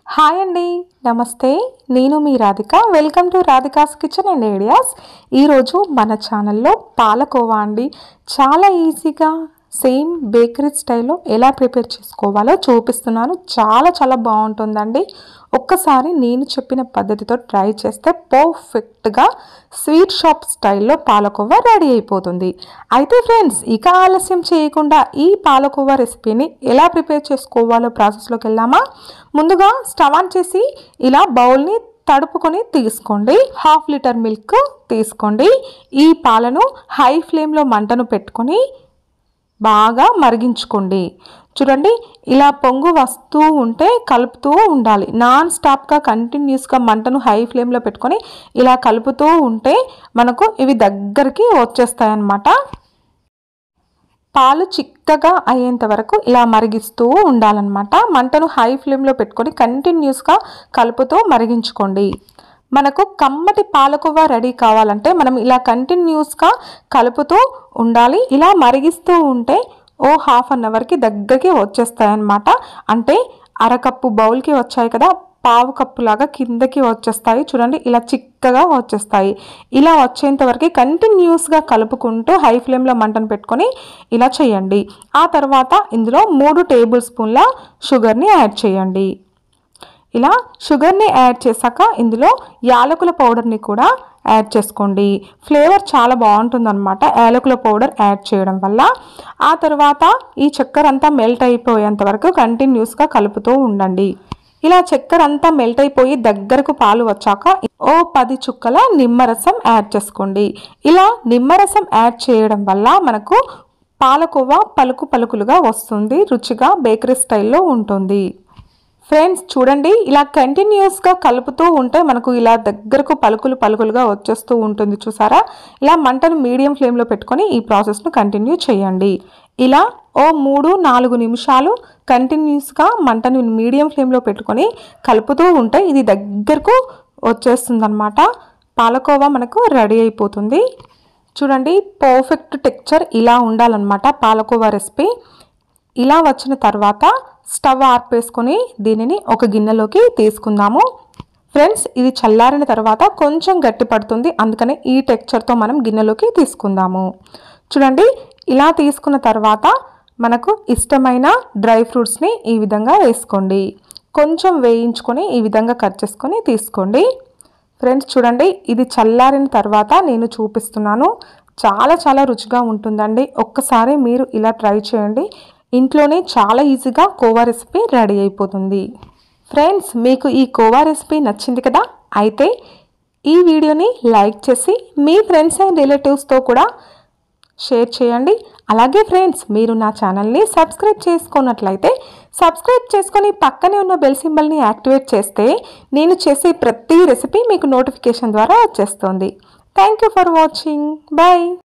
Hi అండి, నమస్తే. నేను మీ Radhika. Welcome to Radhika's kitchen and ideas. ఈరోజు మన ఛానల్లో పాలకోవా అండి చాలా ఈజీగా సేమ్ బేకరీ స్టైల్లో ఎలా ప్రిపేర్ చేసుకోవాలో చూపిస్తున్నాను. చాలా బాగుంటుందండి. ఒక్కసారి నేను చెప్పిన పద్ధతితో ట్రై చేస్తే పర్ఫెక్ట్గా స్వీట్ షాప్ స్టైల్లో పాలకోవా రెడీ అయిపోతుంది. అయితే ఫ్రెండ్స్, ఇక ఆలస్యం చేయకుండా ఈ పాలకోవా రెసిపీని ఎలా ప్రిపేర్ చేసుకోవాలో ప్రాసెస్లోకి వెళ్దామా. ముందుగా స్టవ్ ఆన్ చేసి ఇలా బౌల్ని తడుపుకొని తీసుకోండి. 1/2 లీటర్ మిల్క్ తీసుకోండి. ఈ పాలను హై ఫ్లేమ్లో మంటను పెట్టుకొని బాగా మరిగించుకోండి. చూడండి, ఇలా పొంగు వస్తూ ఉంటే కలుపుతూ ఉండాలి. నాన్ స్టాప్గా కంటిన్యూస్గా మంటను హై ఫ్లేమ్లో పెట్టుకొని ఇలా కలుపుతూ ఉంటే మనకు ఇవి దగ్గరికి వచ్చేస్తాయి అన్నమాట. పాలు చిక్కగా అయ్యేంత వరకు ఇలా మరిగిస్తూ ఉండాలన్నమాట. మంటను హై ఫ్లేమ్లో పెట్టుకొని కంటిన్యూస్గా కలుపుతూ మరిగించుకోండి. మనకు కమ్మటి పాలకోవా రెడీ కావాలంటే మనం ఇలా కంటిన్యూస్గా కలుపుతూ ఉండాలి. ఇలా మరిగిస్తూ ఉంటే ఓ 1/2 అవర్కి దగ్గరికి వచ్చేస్తాయన్నమాట. అంటే అరకప్పు బౌల్కి వచ్చాయి కదా, పావు కప్పు లాగా కిందకి వచ్చేస్తాయి. చూడండి, ఇలా చిక్కగా వచ్చేస్తాయి. ఇలా వచ్చేంత వరకు కంటిన్యూస్గా కలుపుకుంటూ హై ఫ్లేమ్లో మంటను పెట్టుకొని ఇలా చేయండి. ఆ తర్వాత ఇందులో 3 టేబుల్ స్పూన్ల షుగర్ని యాడ్ చేయండి. ఇలా షుగర్ని యాడ్ చేశాక ఇందులో యాలకుల పౌడర్ని కూడా యాడ్ చేసుకోండి. ఫ్లేవర్ చాలా బాగుంటుందన్నమాట యాలకుల పౌడర్ యాడ్ చేయడం వల్ల. ఆ తర్వాత ఈ చక్కెర అంతా మెల్ట్ అయిపోయేంత వరకు కంటిన్యూస్గా కలుపుతూ ఉండండి. ఇలా చక్కెర అంతా మెల్ట్ అయిపోయి దగ్గరకు పాలు వచ్చాక ఓ 10 చుక్కల నిమ్మరసం యాడ్ చేసుకోండి. ఇలా నిమ్మరసం యాడ్ చేయడం వల్ల మనకు పాలకోవా పలుకులుగా వస్తుంది. రుచిగా బేకరీ స్టైల్లో ఉంటుంది. ఫ్రెండ్స్ చూడండి, ఇలా కంటిన్యూస్గా కలుపుతూ ఉంటే మనకు ఇలా దగ్గరకు పలుకులుగా వచ్చేస్తూ ఉంటుంది. చూసారా, ఇలా మంటను మీడియం ఫ్లేమ్లో పెట్టుకొని ఈ ప్రాసెస్ను కంటిన్యూ చేయండి. ఇలా ఓ 3-4 నిమిషాలు కంటిన్యూస్గా మంటను మీడియం ఫ్లేమ్లో పెట్టుకొని కలుపుతూ ఉంటే ఇది దగ్గరకు వచ్చేస్తుంది అన్నమాట. పాలకోవా మనకు రెడీ అయిపోతుంది. చూడండి, పర్ఫెక్ట్ టెక్స్చర్ ఇలా ఉండాలన్నమాట పాలకోవా రెసిపీ. ఇలా వచ్చిన తర్వాత స్టవ్ ఆర్పేసుకొని దీనిని ఒక గిన్నెలోకి తీసుకుందాము. ఫ్రెండ్స్, ఇది చల్లారిన తర్వాత కొంచెం గట్టి పడుతుంది, అందుకని ఈ టెక్స్చర్తో మనం గిన్నెలోకి తీసుకుందాము. చూడండి, ఇలా తీసుకున్న తర్వాత మనకు ఇష్టమైన డ్రై ఫ్రూట్స్ని ఈ విధంగా వేసుకోండి. కొంచెం వేయించుకొని ఈ విధంగా కట్ చేసుకొని తీసుకోండి. ఫ్రెండ్స్ చూడండి, ఇది చల్లారిన తర్వాత నేను చూపిస్తున్నాను. చాలా రుచిగా ఉంటుందండి. ఒక్కసారి మీరు ఇలా ట్రై చేయండి. ఇంట్లోనే చాలా ఈజీగా కోవా రెసిపీ రెడీ అయిపోతుంది. ఫ్రెండ్స్, మీకు ఈ కోవా రెసిపీ నచ్చింది కదా, అయితే ఈ వీడియోని లైక్ చేసి మీ ఫ్రెండ్స్ అండ్ రిలేటివ్స్తో కూడా షేర్ చేయండి. అలాగే ఫ్రెండ్స్, మీరు నా ఛానల్ని సబ్స్క్రైబ్ చేసుకున్నట్లయితే సబ్స్క్రైబ్ చేసుకొని పక్కనే ఉన్న బెల్ సింబల్ని యాక్టివేట్ చేస్తే నేను చేసే ప్రతి రెసిపీ మీకు నోటిఫికేషన్ ద్వారా వచ్చేస్తుంది. Thank you for watching. Bye.